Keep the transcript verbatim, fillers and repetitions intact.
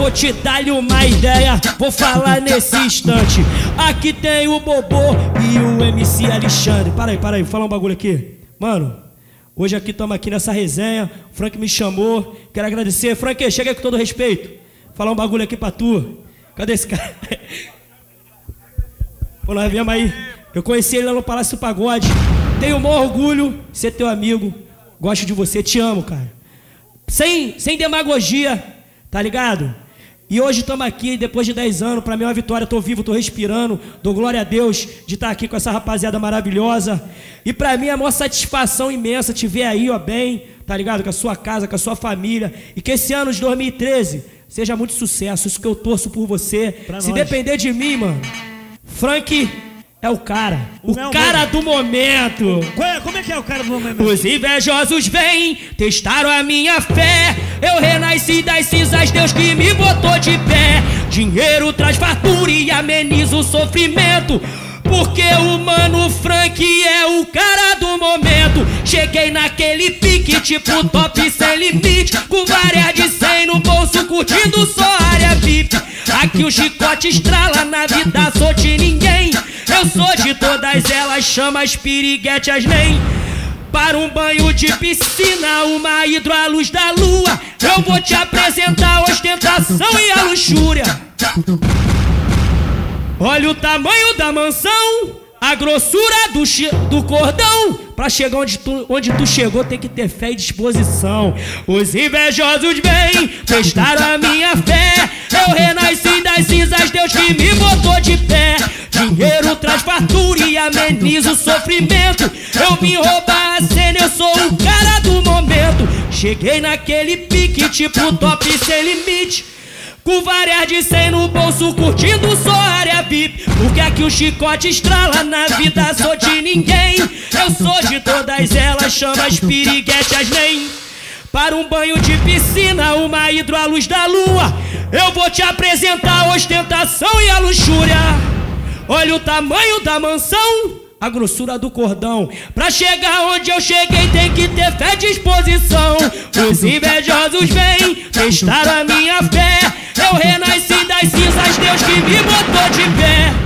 vou te dar-lhe uma ideia, vou falar nesse instante. Aqui tem o Bobô e o M C Alexandre. Para aí, para aí, fala um bagulho aqui. Mano, hoje aqui estamos aqui nessa resenha, o Frank me chamou, quero agradecer. Frank, chega aí com todo respeito, falar um bagulho aqui pra tu. Cadê esse cara? Pô, nós viemos aí, eu conheci ele lá no Palácio do Pagode. Tenho o maior orgulho de ser teu amigo, gosto de você, te amo, cara. Sem, sem demagogia, tá ligado? E hoje estamos aqui, depois de dez anos, pra mim é uma vitória, tô vivo, tô respirando, dou glória a Deus de estar aqui com essa rapaziada maravilhosa. E pra mim é uma satisfação imensa te ver aí, ó, bem, tá ligado? Com a sua casa, com a sua família. E que esse ano de dois mil e treze seja muito sucesso, isso que eu torço por você. Pra Se nós. Depender de mim, mano, Frank é o cara, o, o cara do momento. Como é que é o cara do momento? Os invejosos vêm, testaram a minha fé. Eu renasci das cinzas, Deus que me botou de pé. Dinheiro traz fartura e ameniza o sofrimento, porque o mano Frank é o cara do momento. Cheguei naquele pique, tipo top sem limite, com várias de cem no bolso, curtindo só área V I P. Aqui o chicote estrala, na vida sou de ninguém. Eu sou de todas elas, chama as piriguetes nem. Para um banho de piscina, uma hidro à luz da lua, eu vou te apresentar a ostentação e a luxúria. Olha o tamanho da mansão, a grossura do, do cordão. Pra chegar onde tu, onde tu chegou tem que ter fé e disposição. Os invejosos vêm, testaram a minha fé. Eu renasci das cinzas, Deus que me botou de pé. Dinheiro traz fartura e ameniza o sofrimento. Eu vim roubar a cena, eu sou o cara do momento. Cheguei naquele pique, tipo top sem limite, com várias de cem no bolso, curtindo só área V I P. Porque aqui o chicote estrala, na vida sou de ninguém. Eu sou de todas elas, chama as piriguetes nem. Para um banho de piscina, uma hidro à luz da lua, eu vou te apresentar a ostentação e a luxúria. Olha o tamanho da mansão, a grossura do cordão. Pra chegar onde eu cheguei tem que ter fé e disposição. Os invejosos vêm, testaram a minha fé. Eu renasci das cinzas, Deus que me botou de pé.